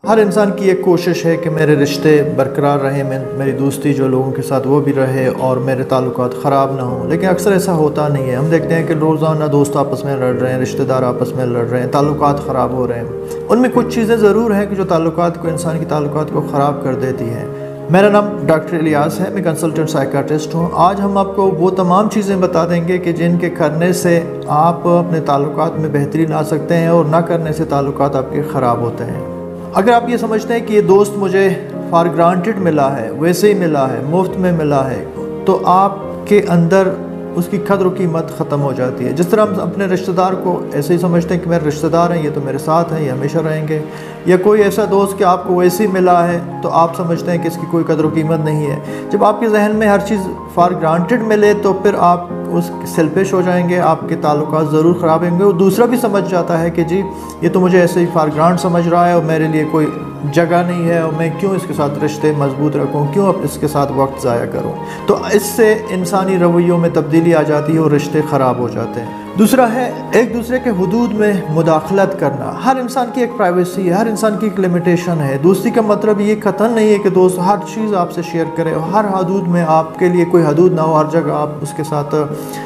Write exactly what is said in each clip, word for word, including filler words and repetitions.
हर इंसान की एक कोशिश है कि मेरे रिश्ते बरकरार रहें, मेरी दोस्ती जो लोगों के साथ वो भी रहे और मेरे ताल्लुकात ख़राब ना हों। लेकिन अक्सर ऐसा होता नहीं है। हम देखते हैं कि रोज़ाना दोस्त आपस में लड़ रहे हैं, रिश्तेदार आपस में लड़ रहे हैं, ताल्लुकात ख़राब हो रहे हैं। उनमें कुछ चीज़ें ज़रूर हैं कि जो ताल्लुकात को, इंसान की ताल्लुकात को ख़राब कर देती हैं। मेरा नाम डॉक्टर इलियास है, मैं कंसल्टेंट साइकाट्रिस्ट हूँ। आज हम आपको वो तमाम चीज़ें बता देंगे कि जिनके करने से आप अपने ताल्लुकात में बेहतरी ला सकते हैं और ना करने से ताल्लुकात आपके ख़राब होते हैं। अगर आप ये समझते हैं कि ये दोस्त मुझे फॉर ग्रांटेड मिला है, वैसे ही मिला है, मुफ्त में मिला है, तो आपके अंदर उसकी कद्र कीमत ख़त्म हो जाती है। जिस तरह हम अपने रिश्तेदार को ऐसे ही समझते हैं कि मेरे रिश्तेदार हैं, ये तो मेरे साथ हैं, ये हमेशा रहेंगे, या कोई ऐसा दोस्त कि आपको वैसे ही मिला है तो आप समझते हैं कि इसकी कोई कद्र कीमत नहीं है। जब आपके जहन में हर चीज़ फॉर ग्रांटेड मिले तो फिर आप उस सेल्फिश हो जाएंगे, आपके ताल्लुकात ज़रूर ख़राब होंगे। और दूसरा भी समझ जाता है कि जी ये तो मुझे ऐसे ही फॉर ग्रांट समझ रहा है और मेरे लिए कोई जगह नहीं है और मैं क्यों इसके साथ रिश्ते मजबूत रखूं, क्यों अब इसके साथ वक्त ज़ाया करूं। तो इससे इंसानी रवैयों में तब्दीली आ जाती है और रिश्ते ख़राब हो जाते हैं। दूसरा है एक दूसरे के हुदूद में मुदाखलत करना। हर इंसान की एक प्राइवेसी है, हर इंसान की एक लिमिटेशन है। दोस्ती का मतलब ये कतन नहीं है कि दोस्त हर चीज़ आपसे शेयर करे और हर हदूद में आपके लिए कोई हदूद ना हो, हर जगह आप उसके साथ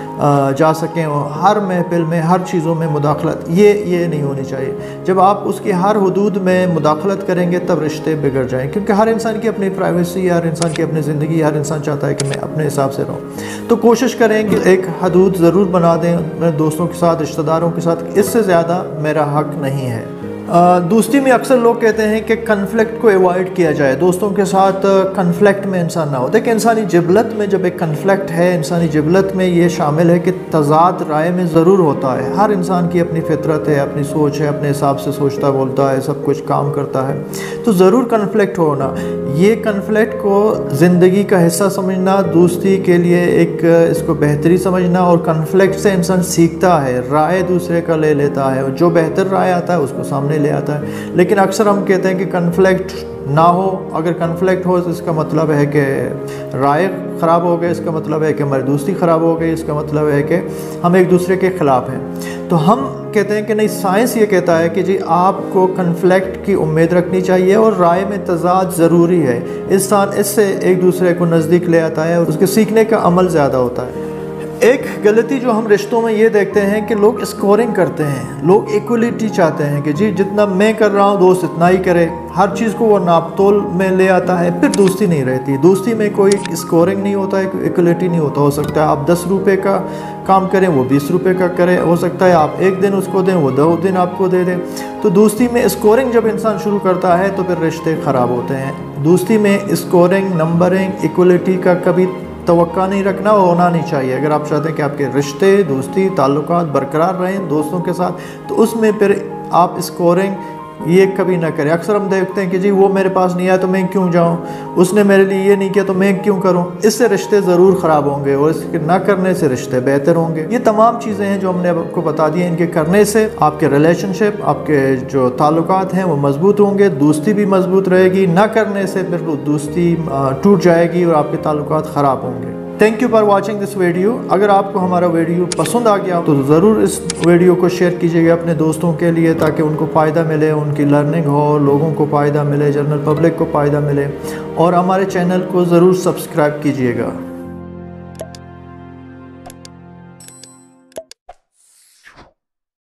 जा सकें और हर महफिल में हर चीज़ों में मुदाखलत, ये ये नहीं होनी चाहिए। जब आप उसकी हर हदूद में मुदाखलत करेंगे तब रिश्ते बिगड़ जाएँ, क्योंकि हर इंसान की अपनी प्राइवेसी है, हर इंसान की अपनी ज़िंदगी, हर इंसान चाहता है कि मैं अपने हिसाब से रहूँ। तो कोशिश करें कि एक हदूद ज़रूर बना दें अपने दोस्तों के साथ, रिश्तेदारों के साथ, इससे ज़्यादा मेरा हक़ नहीं है। दोस्ती में अक्सर लोग कहते हैं कि कन्फ्लिक्ट को अवॉइड किया जाए, दोस्तों के साथ कन्फ्लिक्ट में इंसान ना हो। देखिए, इंसानी जिबलत में जब एक कन्फ्लिक्ट है, इंसानी जिबलत में ये शामिल है कि तज़ाद राय में ज़रूर होता है। हर इंसान की अपनी फितरत है, अपनी सोच है, अपने हिसाब से सोचता बोलता है, सब कुछ काम करता है, तो ज़रूर कन्फ्लिक्ट होना। ये कन्फ्लिक्ट को ज़िंदगी का हिस्सा समझना, दोस्ती के लिए एक इसको बेहतरी समझना, और कन्फ्लिक्ट से इंसान सीखता है, राय दूसरे का ले लेता है और जो बेहतर राय आता है उसको सामने ले आता है। लेकिन अक्सर हम कहते हैं कि कन्फ्लिक्ट ना हो। अगर कन्फ्लिक्ट हो तो इसका मतलब है कि राय ख़राब हो गई, इसका मतलब है कि हमारी दोस्ती ख़राब हो गई, इसका मतलब है कि हम एक दूसरे के ख़िलाफ़ हैं। तो हम कहते हैं कि नहीं, साइंस ये कहता है कि जी आपको कन्फ्लिक्ट की उम्मीद रखनी चाहिए और राय में तज़ाद ज़रूरी है। इंसान इससे एक दूसरे को नज़दीक ले आता है और उसके सीखने का अमल ज़्यादा होता है। एक गलती जो हम रिश्तों में ये देखते हैं कि लोग स्कोरिंग करते हैं, लोग इक्वलिटी चाहते हैं कि जी जितना मैं कर रहा हूँ दोस्त इतना ही करे, हर चीज़ को वो नापतोल में ले आता है, फिर दोस्ती नहीं रहती। दोस्ती में कोई स्कोरिंग नहीं होता है, इक्वलिटी नहीं होता। हो सकता है आप दस रुपये का काम करें, वो बीस रुपये का करे, हो सकता है आप एक दिन उसको दें, वो दो दिन आपको दे दें। तो दोस्ती में स्कोरिंग जब इंसान शुरू करता है तो फिर रिश्ते ख़राब होते हैं। दोस्ती में स्कोरिंग, नंबरिंग, इक्वलिटी का कभी तवक्का नहीं रखना, होना नहीं चाहिए। अगर आप चाहते हैं कि आपके रिश्ते, दोस्ती, ताल्लुकात बरकरार रहें दोस्तों के साथ, तो उसमें फिर आप स्कोरिंग ये कभी ना करें। अक्सर हम देखते हैं कि जी वो मेरे पास नहीं आया तो मैं क्यों जाऊं, उसने मेरे लिए ये नहीं किया तो मैं क्यों करूं। इससे रिश्ते ज़रूर ख़राब होंगे और इसके ना करने से रिश्ते बेहतर होंगे। ये तमाम चीज़ें हैं जो हमने आपको बता दी हैं। इनके करने से आपके रिलेशनशिप, आपके जो ताल्लुकात हैं वो मजबूत होंगे, दोस्ती भी मजबूत रहेगी। ना करने से फिर दोस्ती टूट जाएगी और आपके ताल्लुकात ख़राब होंगे। Thank you for watching this video. अगर आपको हमारा वीडियो पसंद आ गया तो ज़रूर इस वीडियो को शेयर कीजिएगा अपने दोस्तों के लिए, ताकि उनको फ़ायदा मिले, उनकी लर्निंग हो, लोगों को फ़ायदा मिले, जनरल पब्लिक को फ़ायदा मिले। और हमारे चैनल को ज़रूर सब्सक्राइब कीजिएगा।